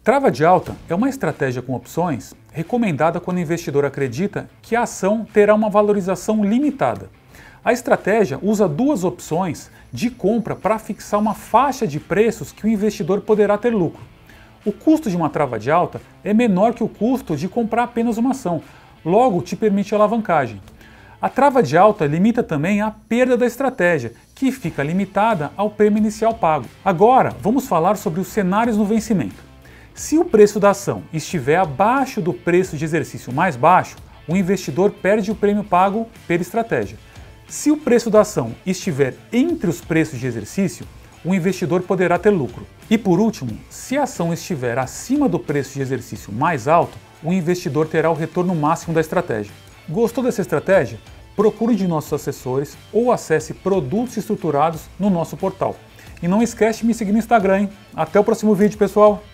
Trava de alta é uma estratégia com opções recomendada quando o investidor acredita que a ação terá uma valorização limitada. A estratégia usa duas opções de compra para fixar uma faixa de preços que o investidor poderá ter lucro. O custo de uma trava de alta é menor que o custo de comprar apenas uma ação, logo te permite alavancagem. A trava de alta limita também a perda da estratégia, que fica limitada ao prêmio inicial pago. Agora, vamos falar sobre os cenários no vencimento. Se o preço da ação estiver abaixo do preço de exercício mais baixo, o investidor perde o prêmio pago pela estratégia. Se o preço da ação estiver entre os preços de exercício, o investidor poderá ter lucro. E por último, se a ação estiver acima do preço de exercício mais alto, o investidor terá o retorno máximo da estratégia. Gostou dessa estratégia? Procure um de nossos assessores ou acesse produtos estruturados no nosso portal. E não esquece de me seguir no Instagram, hein? Até o próximo vídeo, pessoal!